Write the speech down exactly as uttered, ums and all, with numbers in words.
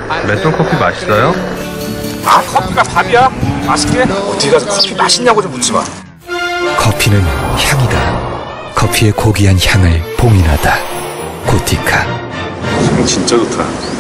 레슨 커피 맛있어요? 아, 커피가 밥이야? 맛있게? 어디 가서 커피 맛있냐고 좀 묻지 마. 커피는 향이다. 커피의 고귀한 향을 봉인하다. 고티카. 향 진짜 좋다.